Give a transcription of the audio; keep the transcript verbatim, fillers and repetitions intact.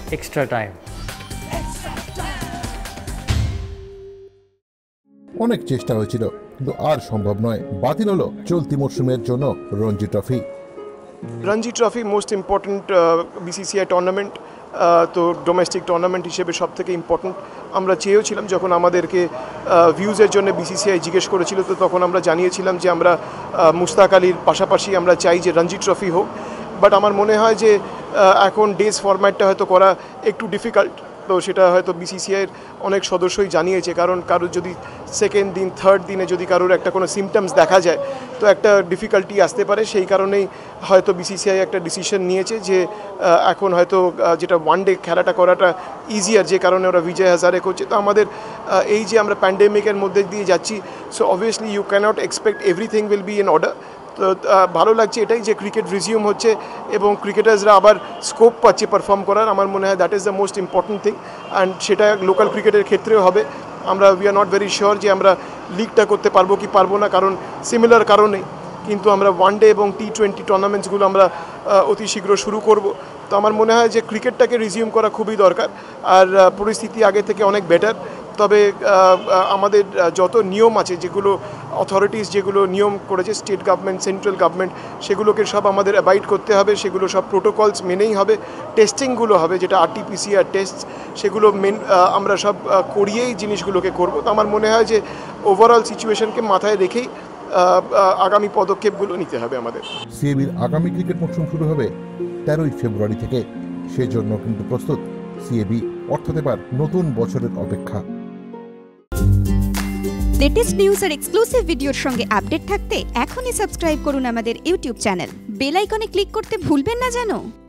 extra time. অনেক চেষ্টা হয়েছিল কিন্তু আর সম্ভব নয়, বাতিল হলো চলতি মরশুমের জন্য Ranji trophy. Ranji trophy most important BCCI tournament, তো ডোমেস্টিক টুর্নামেন্ট হিসেবে সব থেকে ইম্পর্ট্যান্ট। আমরা চেয়েছিলাম যখন আমাদেরকে ভিউজের জন্য বিসিসিআই জিজ্ঞেস করেছিল, তো তখন আমরা জানিয়েছিলাম যে আমরা মুস্তাক আলীর পাশাপাশি আমরা চাই যে রঞ্জি ট্রফি হোক। বাট আমার মনে হয় যে এখন ডেজ ফরম্যাটটা হয়তো করা একটু ডিফিকাল্ট, তো সেটা হয়তো বিসিসিআইয়ের অনেক সদস্যই জানিয়েছে, কারণ কারোর যদি সেকেন্ড দিন থার্ড দিনে যদি কারোর একটা কোনো সিমটমস দেখা যায় তো একটা ডিফিকাল্টি আসতে পারে। সেই কারণেই হয়তো বিসিসিআই একটা ডিসিশন নিয়েছে যে এখন হয়তো যেটা ওয়ান ডে খেলাটা করাটা ইজিয়ার, যে কারণে ওরা বিজয় হাজারে করছে। তো আমাদের এই যে আমরা প্যান্ডেমিকের মধ্যে দিয়ে যাচ্ছি, so obviously you cannot expect everything will be in order. তো ভালো লাগছে এটাই যে ক্রিকেট রিজিউম হচ্ছে এবং ক্রিকেটার্সরা আবার স্কোপ পাচ্ছে পারফর্ম করার। আমার মনে হয় that is the most important thing, and সেটা লোকাল ক্রিকেটের ক্ষেত্রেও হবে। আমরা we are not very sure যে আমরা লিগটা করতে পারবো কি পারবো না, কারণ সিমিলার কারণে, কিন্তু আমরা ওয়ান ডে এবং টি টোয়েন্টি টুর্নামেন্টসগুলো আমরা অতি শীঘ্র শুরু করব। তো আমার মনে হয় যে ক্রিকেটটাকে রিজিউম করা খুবই দরকার, আর পরিস্থিতি আগে থেকে অনেক বেটার। তবে আমাদের যত নিয়ম আছে, যেগুলো অথরিটিস যেগুলো নিয়ম করেছে, স্টেট গভর্নমেন্ট, সেন্ট্রাল গভর্নমেন্ট, সেগুলোকে সব আমাদের অ্যাবাইড করতে হবে, সেগুলো সব প্রোটোকলস মেনেই হবে। টেস্টিংগুলো হবে, যেটা আরটিপিসিআর টেস্ট, সেগুলো মেন আমরা সব করিয়েই জিনিসগুলোকে করব। তো আমার মনে হয় যে ওভারঅল সিচুয়েশনকে মাথায় রেখেই আগামী পদক্ষেপগুলো নিতে হবে আমাদের। সিএবির আগামী ক্রিকেট মৌসুম শুরু হবে তেরোই ফেব্রুয়ারি থেকে, সেজন্য কিন্তু প্রস্তুত সিএবি, অর্থাৎ এবার নতুন বছরের অপেক্ষা। লেটেস্ট নিউজ আর এক্সক্লুসিভ ভিডিওর সঙ্গে আপডেট থাকতে এখনই সাবস্ক্রাইব করুন আমাদের ইউটিউব চ্যানেল। বেল আইকনে ক্লিক করতে ভুলবেন না যেন।